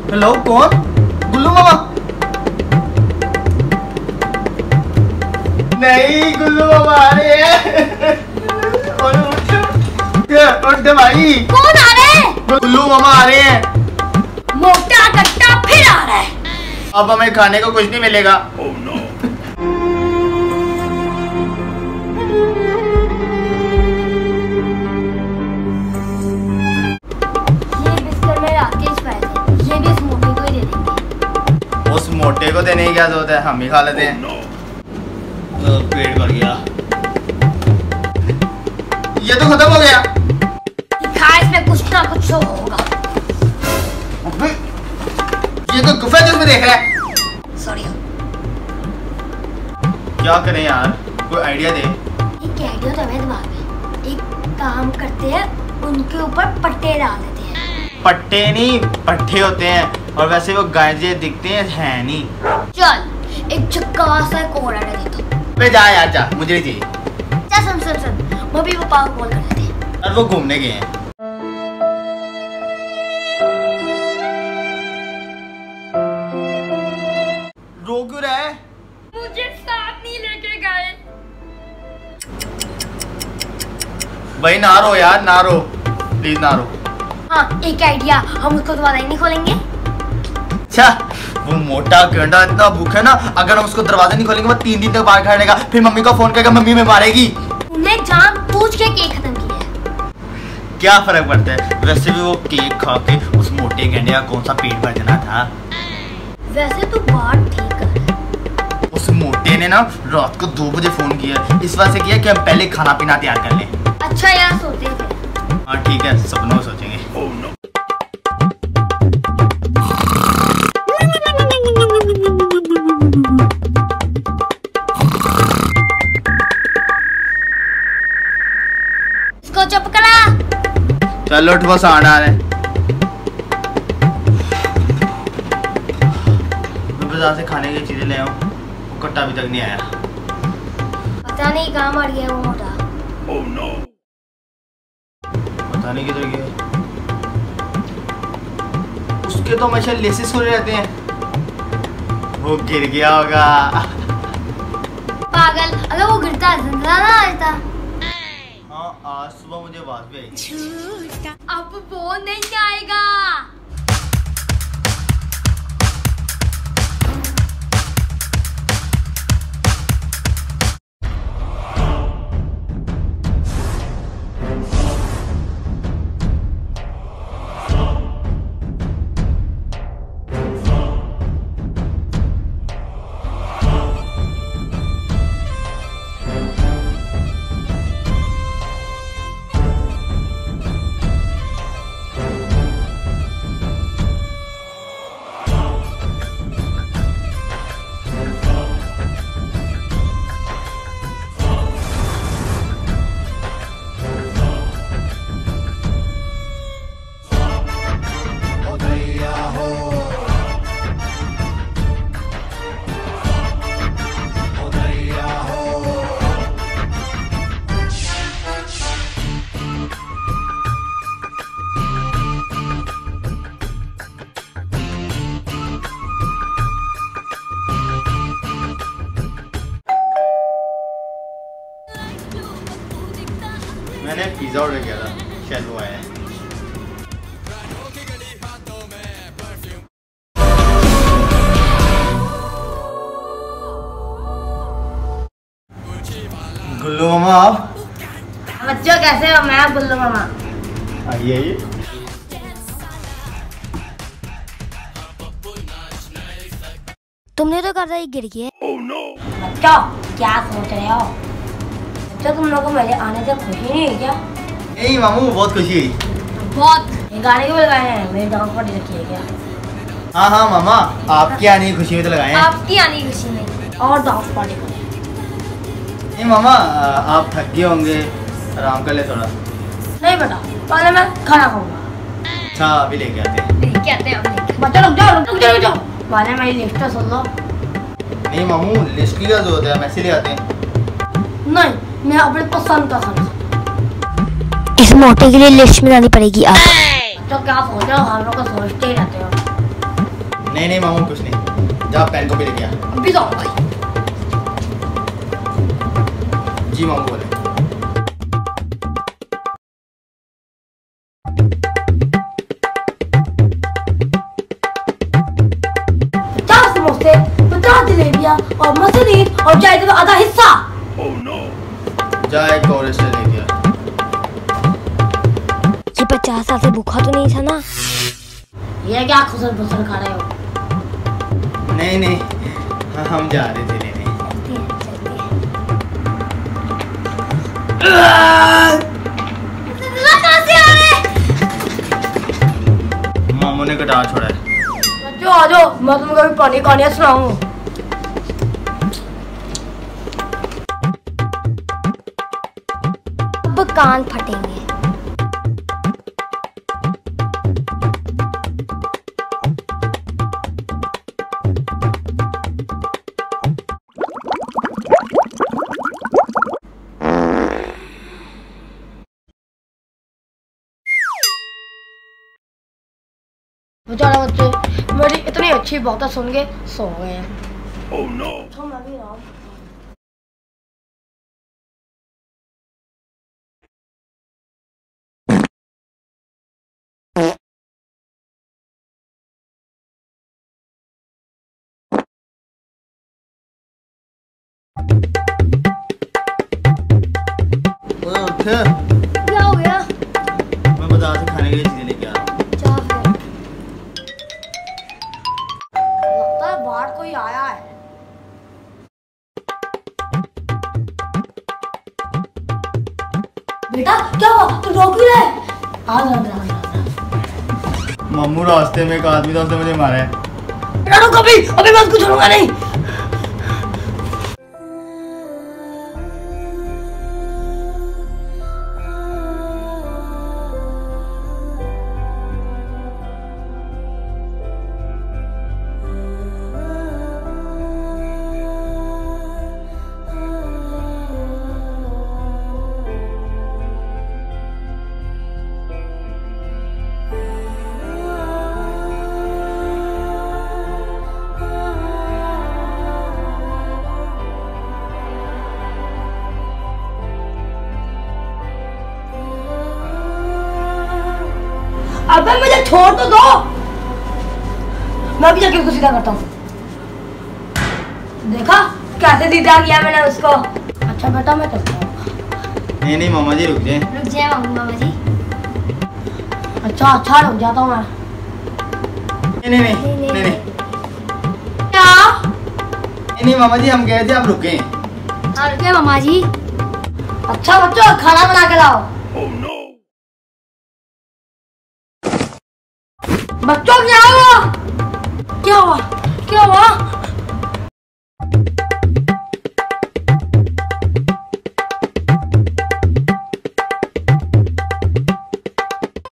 Hello, कौन? गुल्लू मामा? नहीं, गुल्लू मामा आ रहे हैं। उठ भाई। कौन आ रहे हैं? गुल्लू मामा आ रहे हैं। मोटा कट्टा फिर आ रहा है। अब हमें खाने को कुछ नहीं मिलेगा। oh, no. ये बिस्कुट में राकेश पाए थे, ये भी इस मोटे को ही दे देंगे। उस मोटे को देने की क्या जरूरत है, हम ही खा लेते हैं। oh, no. पेट भर गया। ये तो खत्म हो गया। इसमें कुछ ना कुछ तो होगा। ये तो गुफा जिसमें देख रहा है। सॉरी। क्या करें यार, कोई आइडिया दे। एक आइडिया तो मेरे दिमाग में। एक काम करते हैं, उनके ऊपर पट्टे डाल देते हैं। पट्टे नहीं, पट्टे होते हैं, और वैसे वो गाय जैसे दिखते हैं नहीं। चल एक चक्का सा कोड आइडिया देता हूँ। बे जा यार जा, मुझे नहीं चाहिए। चल सुन सुन सुन, मम्मी पापा को कॉल कर देते हैं। और वो घूमने गए हैं। रो क्यों रहा है? मुझे साथ नहीं लेके गए। भाई ना रो यार, ना रो, प्लीज ना रो। हाँ एक आइडिया, हम उसको दोबारा ही नहीं खोलेंगे। अच्छा, वो मोटा गंडा इतना भूखा है ना, अगर हम उसको दरवाजा नहीं खोलेंगे वो 3 दिन तक बाहर खड़ा रहेगा, फिर मम्मी को फोन करेगा, मम्मी में मारेगी। उन्हें जान पूछ के केक खत्म किया है। क्या फर्क पड़ता है, वैसे भी वो केक खा के उस मोटे गंडे का कौन सा पेट भर जाना था। वैसे तो बात ठीक है। उस मोटे ने ना रात को 2 बजे फोन किया, इस वजह से किया कि हम पहले खाना पीना तैयार कर लें। अच्छा यार सोते हैं। हाँ ठीक है, सपनों में सोचेंगे। oh, no. इसको चुप करा। चलो उठ, बस आना है। मैं बाजार से खाने की चीजें ले आऊं, वो कट्टा अभी तक नहीं आया। पता नहीं कहाँ मर गया वो मोटा। oh, no. पता नहीं किधर गया। उसके तो हमेशा लेसेस खुले रहते हैं। वो गिर गया होगा। पागल, अगर वो गिरता जिंदा ना आता। हाँ आज सुबह मुझे आवाज भी आई। अब वो नहीं आएगा। मैंने पिज्जा ऑर्डर किया था, शायद वो आया है। गुल्लू मामा आप? बच्चों कैसे हो? मैं गुल्लू मामा। आइए आइए। तुमने तो कहा था ये गिर गया। oh, no. बच्चों क्या सोच रहे हो? बच्चों तुम लोगों को मेरे आने से खुशी नहीं है क्या? नहीं मामू, बहुत खुशी हुई। बहुत। ये गाने क्यों लगाए हैं? मेरी डांस पार्टी रखी है क्या? हाँ हाँ मामा, आपकी आने की खुशी में तो लगाए हैं। आपकी आने की खुशी में और डांस पार्टी को। नहीं मामा, आप थक गए होंगे, आराम कर ले थोड़ा। नहीं बेटा, पहले मैं खाना खाऊंगा। अच्छा अभी लेके आते हैं। लेके आते हैं। बच्चों रुक जाओ रुक जाओ रुक जाओ। पहले मेरी लिस्ट सुन लो। नहीं मामू, लिस्ट की क्या जरूरत है, हम ऐसे ले आते हैं। नहीं, मैं अपने पसंद का खाना। इस मोटे के लिए लिस्ट में लानी पड़ेगी आप। तो क्या सोच रहे हो? हम लोग को सोचते ही रहते हो। नहीं नहीं मामू कुछ नहीं, जा पेन कॉपी लेके आ। अभी जाओ भाई। जी मामू बोले। समोसे, 50 जलेबियाँ और मसलीन और चाय का आधा हिस्सा। जा एक और से लेके आ। ये 50 साल से भूखा तो नहीं था ना? ये क्या खुसर फुसर खा रहे हो? नहीं नहीं, हम जा रहे थे लेने। मामू ने गिटार छोड़ा है। बच्चों आ जाओ, मैं तुमको भी पानी कहानियाँ सुनाऊं। अब कान फटेंगे। बेचारे बच्चे मेरी इतनी अच्छी बातें सुन के सो गए हैं। Oh no! तो मैं भी राम। क्या हो गया? मैं बाजार से खाने के लिए चीजें लेके आ रहा हूँ। जा फिर। लगता है बाहर कोई आया है। बेटा क्या हुआ? तू रोक क्यों रहा है? मामू रास्ते में एक आदमी था, उसने मुझे मारा है। बेटा रुक अभी, अभी मैं उसको छोड़ूंगा नहीं। अबे मुझे छोड़ तो दो, मैं भी जाके उसको सीधा करता हूँ। देखा कैसे सीधा किया मैंने उसको। अच्छा बेटा मैं चलता हूँ। नहीं नहीं मामा जी रुक जाए। रुक जाए मामा जी। अच्छा रुक जाता हूँ मैं। नहीं नहीं नहीं नहीं नहीं क्या? नहीं मामा जी हम गए थे, आप रुके। हाँ रुके मामा जी। अच्छा बच्चों खाना बना के लाओ। बच्चों क्या हुआ? क्या हुआ? क्या हुआ?